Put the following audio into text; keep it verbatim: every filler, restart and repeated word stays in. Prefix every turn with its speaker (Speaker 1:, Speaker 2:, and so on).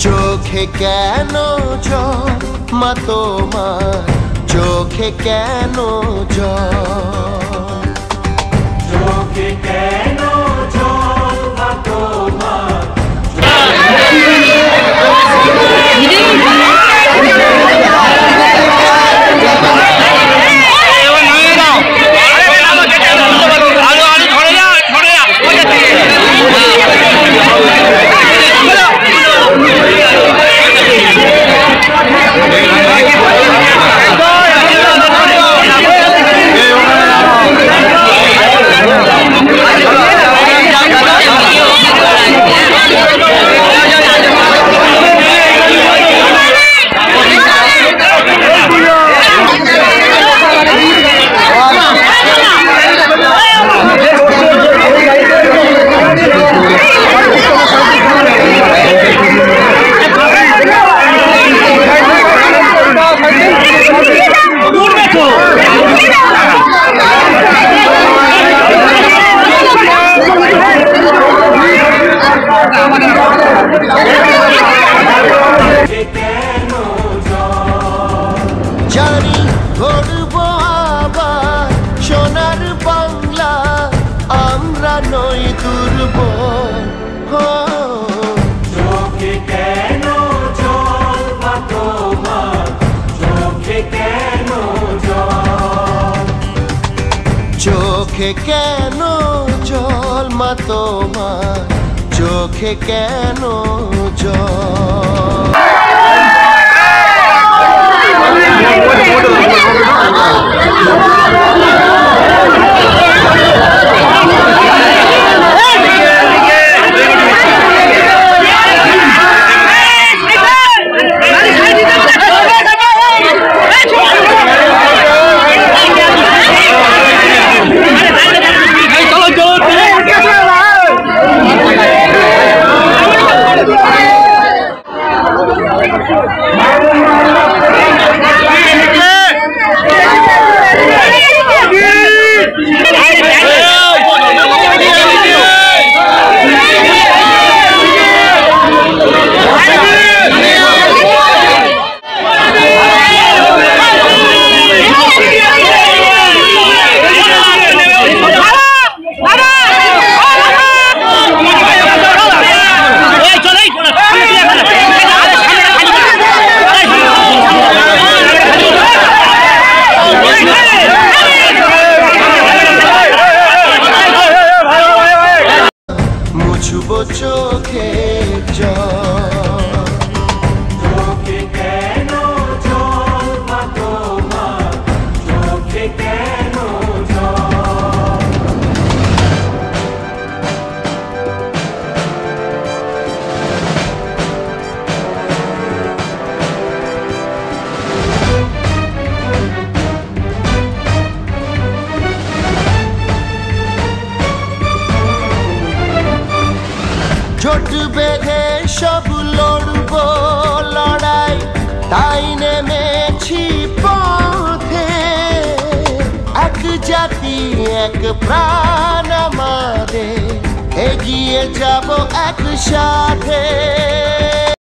Speaker 1: চোখে কেন জল মা তোমার, চোখে কেন জল, চোখে কেন জল মা তোমার। জানি ধরব আবার সোনার বাংলা, আমরা নই দুর্বল। চোখে কেন জল মা তোমার, চোখে কেন জল, চোখে কেন জল মা তোমার, চোখে কেন জল। চোখে জল, চোখে কেন জল মা তোমার, চোখে কেন জল। জোট বেঁধে সব লড়ব লড়াই, তাই নেমেছি পথে। এক জাতি এক প্রাণ আমাদের, এগিয়ে যাব একসাথে।